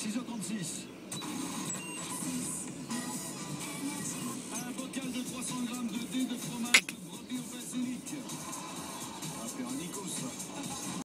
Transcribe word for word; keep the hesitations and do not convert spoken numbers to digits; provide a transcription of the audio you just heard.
six heures trente-six. Un bocal de trois cents grammes.